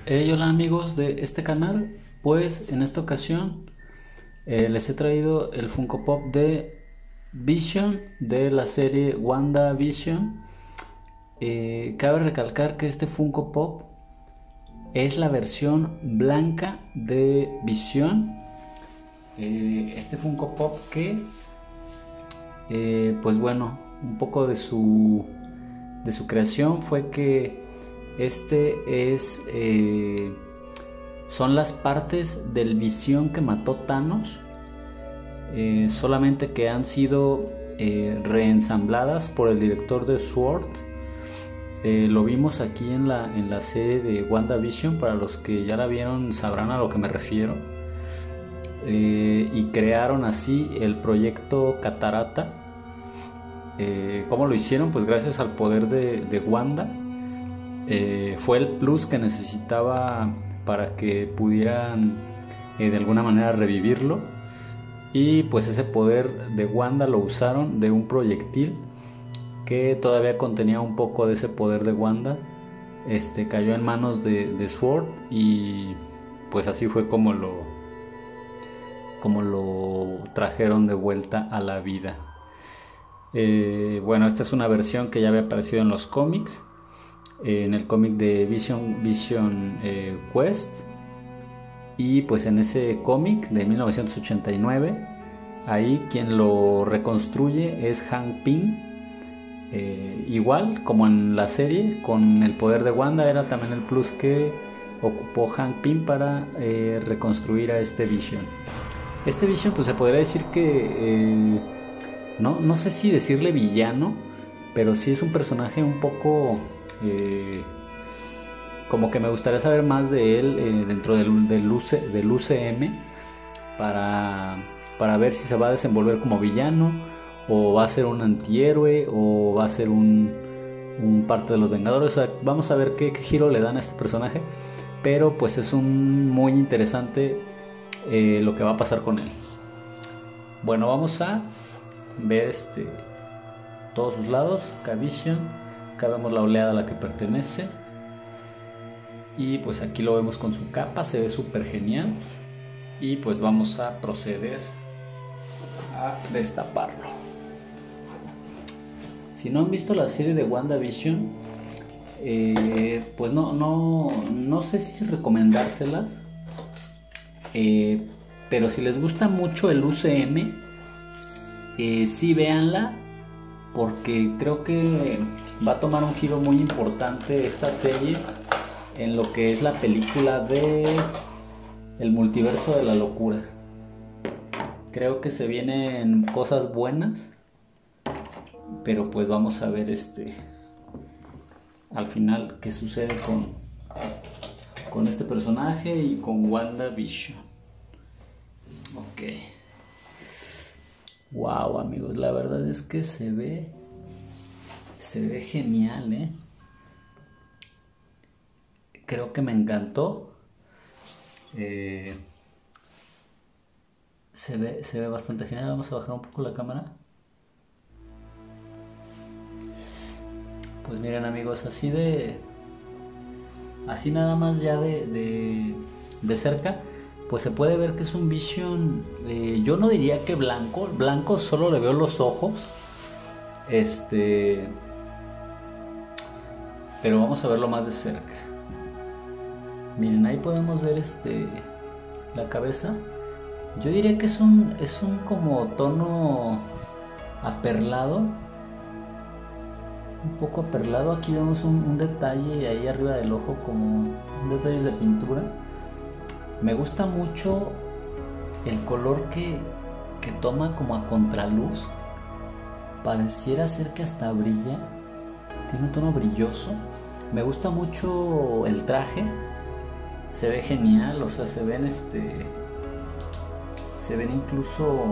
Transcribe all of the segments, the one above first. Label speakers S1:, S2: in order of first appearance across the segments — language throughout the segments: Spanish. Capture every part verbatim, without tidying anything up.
S1: Hey, hola amigos de este canal, pues en esta ocasión eh, les he traído el Funko Pop de Vision de la serie WandaVision. Eh, cabe recalcar que este Funko Pop es la versión blanca de Vision. Eh, este Funko Pop que, eh, pues bueno, un poco de su, de su creación fue que este es eh, son las partes del Visión que mató Thanos, eh, solamente que han sido eh, reensambladas por el director de Sword. Eh, lo vimos aquí en la, en la serie de WandaVision. Para los que ya la vieron sabrán a lo que me refiero. Eh, y crearon así el proyecto Catarata. Eh, ¿Cómo lo hicieron? Pues gracias al poder de, de Wanda. Eh, fue el plus que necesitaba para que pudieran eh, de alguna manera revivirlo, y pues ese poder de Wanda lo usaron de un proyectil que todavía contenía un poco de ese poder de Wanda. Este cayó en manos de, de Sword, y pues así fue como lo como lo trajeron de vuelta a la vida. Eh, bueno, esta es una versión que ya había aparecido en los cómics. En el cómic de Vision, Vision eh, Quest, y pues en ese cómic de mil novecientos ochenta y nueve, ahí quien lo reconstruye es Hank Pym. Eh, igual como en la serie, con el poder de Wanda, era también el plus que ocupó Hank Pym para eh, reconstruir a este Vision. Este Vision, pues se podría decir que eh, no, no sé si decirle villano, pero sí es un personaje un poco Eh, como que me gustaría saber más de él eh, dentro del, del, U C, del U C M, para, para ver si se va a desenvolver como villano, o va a ser un antihéroe, o va a ser un, un parte de los Vengadores. O sea, vamos a ver qué, qué giro le dan a este personaje, pero pues es un muy interesante eh, lo que va a pasar con él. Bueno, vamos a ver este, todos sus lados. Vision. Acá vemos la oleada a la que pertenece, y pues aquí lo vemos con su capa, se ve súper genial. Y pues vamos a proceder a destaparlo. Si no han visto la serie de WandaVision, eh, pues no, no, no sé si recomendárselas, eh, pero si les gusta mucho el U C M, eh, sí véanla, porque creo que va a tomar un giro muy importante esta serie en lo que es la película de El Multiverso de la Locura. Creo que se vienen cosas buenas, pero pues vamos a ver este al final qué sucede con, con este personaje y con WandaVision. Ok. Wow, amigos, la verdad es que se ve Se ve genial, ¿eh? Creo que me encantó. Eh, se ve, se ve bastante genial. Vamos a bajar un poco la cámara. Pues miren, amigos, así de... Así nada más ya de, de, de cerca, pues se puede ver que es un Vision... Eh, yo no diría que blanco. Blanco solo le veo los ojos. Este... Pero vamos a verlo más de cerca. Miren, ahí podemos ver este la cabeza. Yo diría que es un es un como tono aperlado, un poco aperlado. Aquí vemos un, un detalle ahí arriba del ojo, como un detalle de pintura. Me gusta mucho el color que, que toma como a contraluz. Pareciera ser que hasta brilla. Tiene un tono brilloso. Me gusta mucho el traje. Se ve genial. O sea, se ven este. Se ven incluso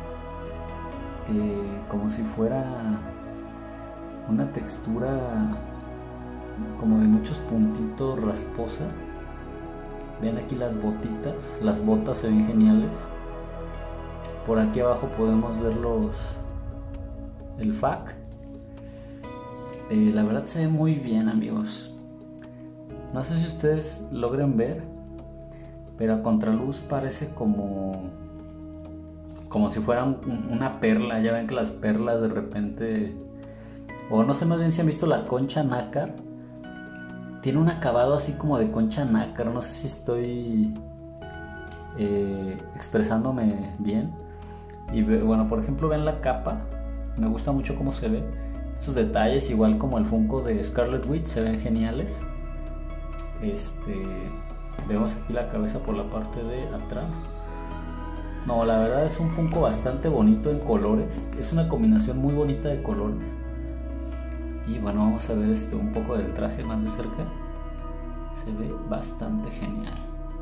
S1: eh, como si fuera una textura como de muchos puntitos, rasposa. Vean aquí las botitas. Las botas se ven geniales. Por aquí abajo podemos ver los el F A Q. Eh, la verdad se ve muy bien, amigos. No sé si ustedes logren ver, pero a contraluz parece como como si fuera un- una perla. Ya ven que las perlas de repente, o no sé, más bien si han visto la concha nácar, tiene un acabado así como de concha nácar. No sé si estoy eh, expresándome bien. Y ve- bueno, por ejemplo, ven la capa, me gusta mucho cómo se ve. Estos detalles, igual como el Funko de Scarlet Witch, se ven geniales. Este, vemos aquí la cabeza por la parte de atrás. No, la verdad es un Funko bastante bonito en colores. Es una combinación muy bonita de colores. Y bueno, vamos a ver este un poco del traje más de cerca. Se ve bastante genial.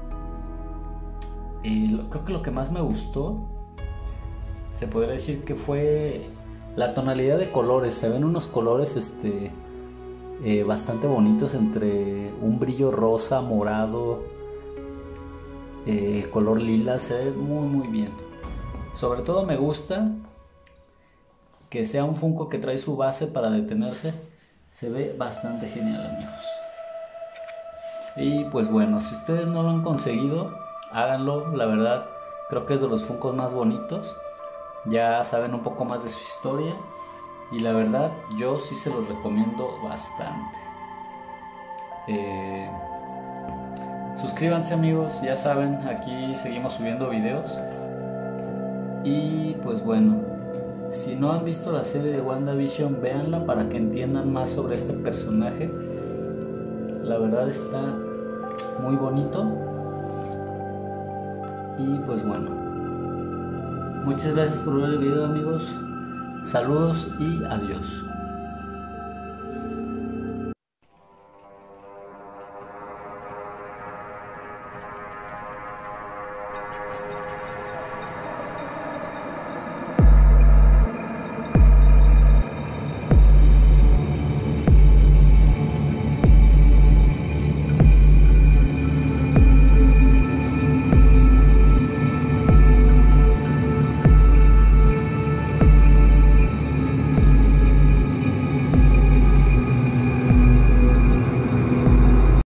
S1: Y lo- creo que lo que más me gustó, se podría decir que fue la tonalidad de colores. Se ven unos colores este, eh, bastante bonitos, entre un brillo rosa, morado, eh, color lila. Se ve muy muy bien. Sobre todo me gusta que sea un Funko que trae su base para detenerse. Se ve bastante genial, amigos. Y pues bueno, si ustedes no lo han conseguido, háganlo. La verdad, creo que es de los Funkos más bonitos. Ya saben un poco más de su historia. Y la verdad, yo sí se los recomiendo bastante. Eh, suscríbanse, amigos. Ya saben, aquí seguimos subiendo videos. Y pues bueno, si no han visto la serie de WandaVision, véanla para que entiendan más sobre este personaje. La verdad está muy bonito. Y pues bueno, muchas gracias por ver el video, amigos. Saludos y adiós.